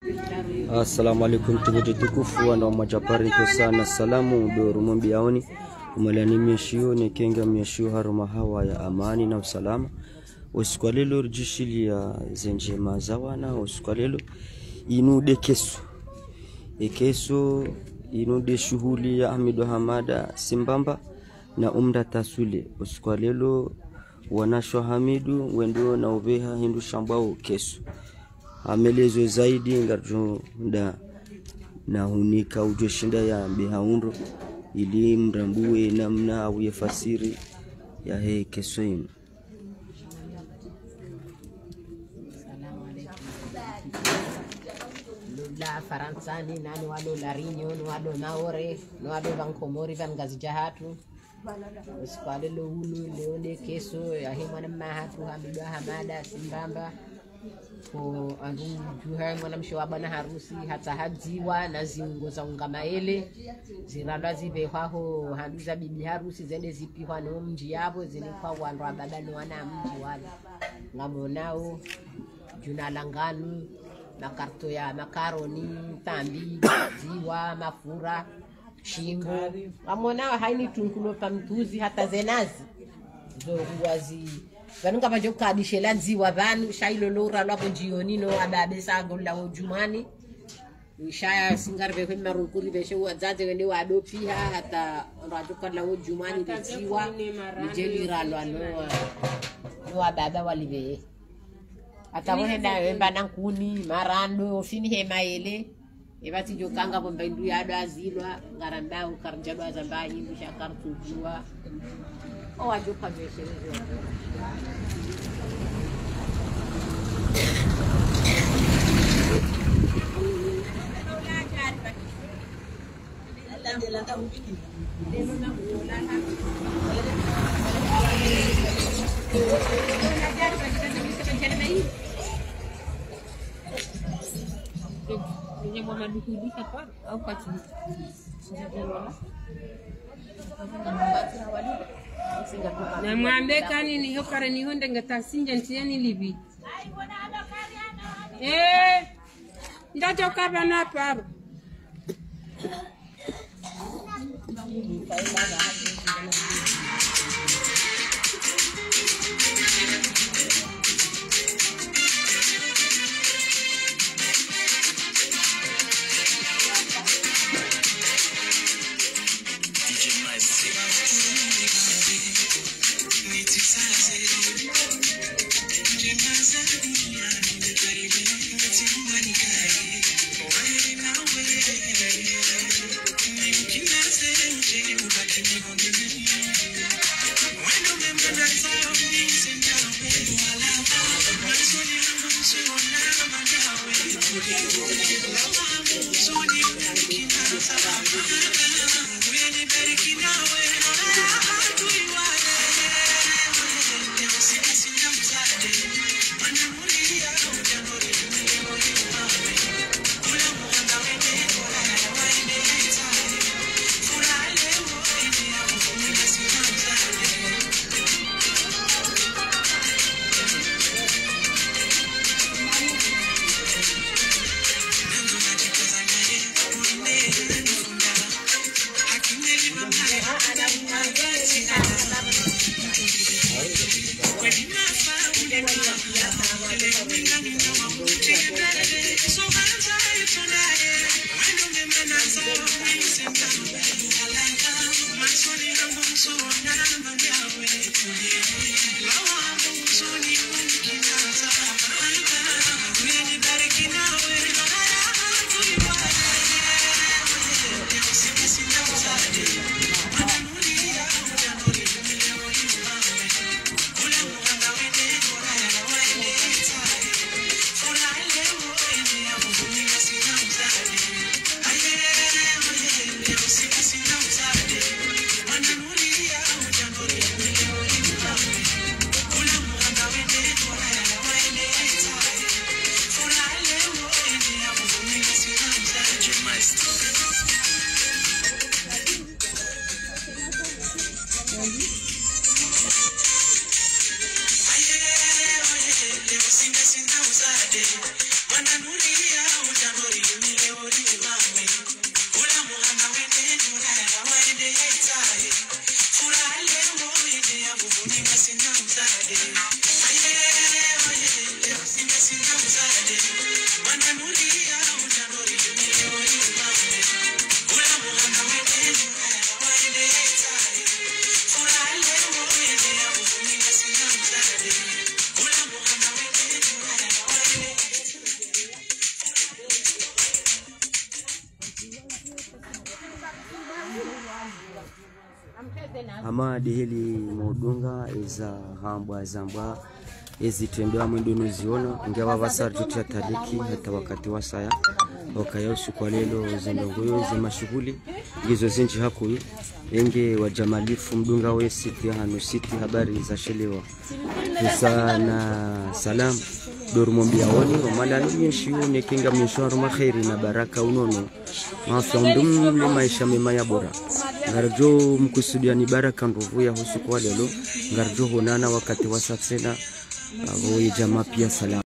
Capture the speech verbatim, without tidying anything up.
Assalamu alaikum tibiti tukufu wana majapari to sana salamu do rumumbi yaoni umalani mieshio ni kenga mieshio haruma hawa ya amani na usalama usikwalelo rjishili ya zenje mazawana usikwalelo inude kesu ekeso inude shughuli ya Hamidu Hamada Simbamba na Umda Tasule usikwalelo wanashwa Hamidu wendo na uveha hindu shambao kesu amelezo zaidi ngarjo nda na hunika ujoshinda ya mbihaundo ili mrambue namna au yafasiri ya he kesoim. La Faransani nani wado Larinyo no wado Naore no wado Vankomori vangazi jahatu usikwale lo ulu leone keso ya hemana mahatu Hamidu Hamada Simbamba ko andu juha mwana mshwaba na harusi hata hadziwa na zingo za ungamaele ziralwa zibe hwaho handu za bibi harusi zende zipihwa no mji yabo zinikwa wandu ababa no wana mji wale ngamonao juna langanu makarto ya makaroni tambi ziwa mafura shingo ngamonao haini tunkulo pamtuzi hata zenazi zo huwazi vanunga vajo kadishela nziwa vanhu shailo lora lwapo jioni no ababe sago la jumani shaya singarve kwa marukuri veshe wadzadze wende wadopiha hata rajoka la jumani nziwa nijeli ralwa no no ababa walive hata wenda wemba nankuni marando ofini hema ele evati jokanga bomba ndu yado azilwa ngaramba ukarjado azamba nyindu shakartujua o ajoka veshe na mwambe kani ni hokare ni honde ngatasinja ntieni libi eh ndacho kaba na pabo ama dihili modunga eza hambwa zambwa ezitendwa mwendo ziona ingawa basarjutia taliki hata wakati wa saya wakaya usiku lelo zendongoyo zima shughuli hizo zinji hakuyu enge wa jamalifu mdunga we siti hanu siti habari za shelewa sana salam dorumombi awoni romala nyeshiu nekinga mshwaro maheri na baraka unono mafundum le maisha mema ya bora ngarjo mkusudia ni baraka ndovu ya usiku lelo ngarjo honana wakati wa satsena avo jamaa pia salam.